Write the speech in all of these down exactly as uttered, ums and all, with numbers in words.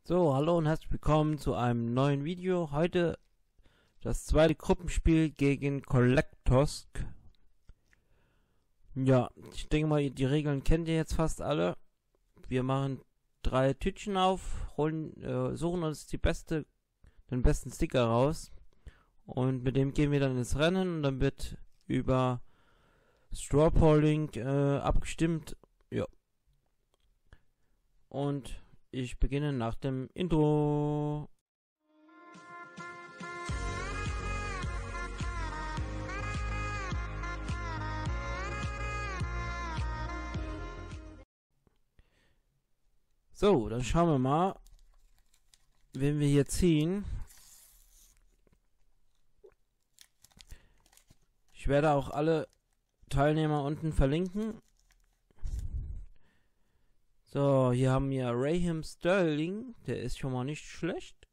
So, hallo und herzlich willkommen zu einem neuen Video. Heute das zweite Gruppenspiel gegen Collectosk. Ja, ich denke mal, die Regeln kennt ihr jetzt fast alle. Wir machen drei Tütchen auf, holen, äh, suchen uns die beste, den besten Sticker raus und mit dem gehen wir dann ins Rennen und dann wird über Straw Polling äh, abgestimmt. Ja. Und ich beginne nach dem Intro. So, dann schauen wir mal, wen wir hier ziehen. Ich werde auch alle Teilnehmer unten verlinken. So, hier haben wir Raheem Sterling, der ist schon mal nicht schlecht.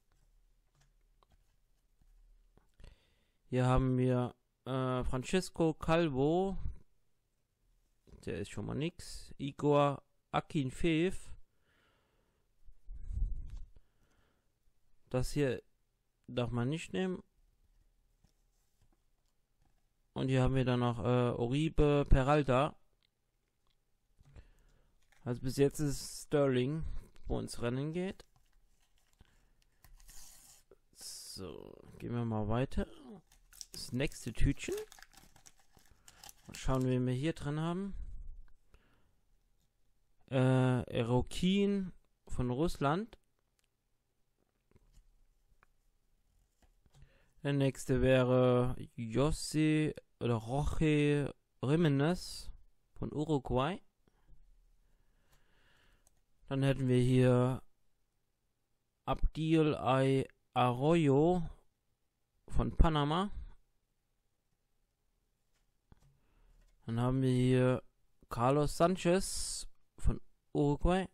Hier haben wir äh, Francesco Calvo, der ist schon mal nix. Igor Akinfeev. Das hier darf man nicht nehmen. Und hier haben wir dann noch äh, Oribe Peralta. Also bis jetzt ist Sterling, wo ins Rennen geht. So, gehen wir mal weiter. Das nächste Tütchen. Und schauen, wen wir hier drin haben. Äh, Erokin von Russland. Der nächste wäre José oder Roque Jiménez von Uruguay. Dann hätten wir hier Abdil I. Arroyo von Panama. Dann haben wir hier Carlos Sanchez von Uruguay.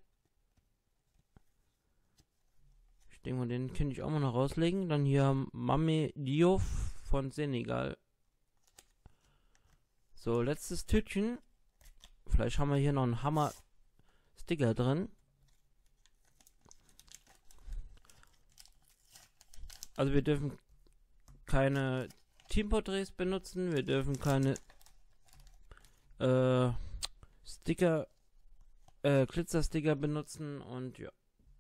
Ich denke mal, den könnte ich auch mal noch rauslegen. Dann hier Mame Diouf von Senegal. So, letztes Tütchen. Vielleicht haben wir hier noch einen Hammer-Sticker drin. Also wir dürfen keine Teamporträts benutzen, wir dürfen keine äh, Sticker, äh, Glitzer-Sticker benutzen und ja.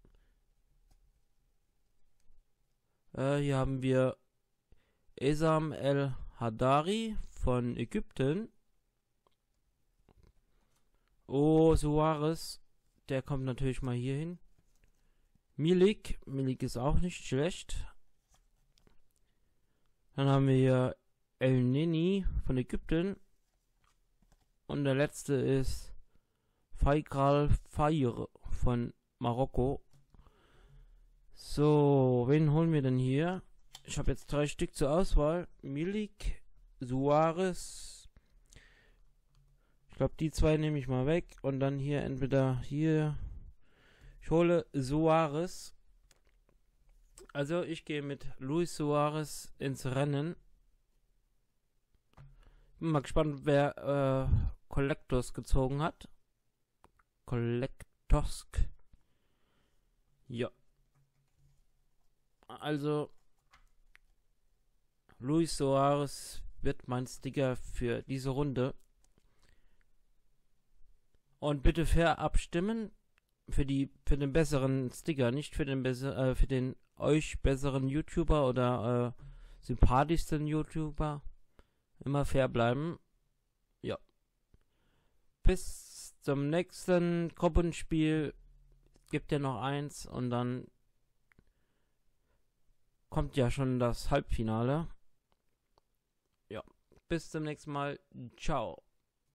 Äh, hier haben wir Esam El Hadari von Ägypten. Oh, Suarez, der kommt natürlich mal hier hin. Milik, Milik ist auch nicht schlecht. Dann haben wir hier El Neni von Ägypten. Und der letzte ist Faikral Fayr von Marokko. So, wen holen wir denn hier? Ich habe jetzt drei Stück zur Auswahl. Milik, Suarez. Ich glaube, die zwei nehme ich mal weg. Und dann hier entweder hier. Ich hole Suarez. Also ich gehe mit Luis Suarez ins Rennen. Bin mal gespannt, wer äh, Collectors gezogen hat. Collectosk. Ja. Also Luis Suarez wird mein Sticker für diese Runde. Und bitte fair abstimmen. Für die, für den besseren Sticker, nicht für den besser, äh, für den euch besseren YouTuber oder äh, sympathischsten YouTuber. Immer fair bleiben. Ja. Bis zum nächsten Gruppenspiel. Gibt ja noch eins und dann kommt ja schon das Halbfinale. Ja. Bis zum nächsten Mal. Ciao.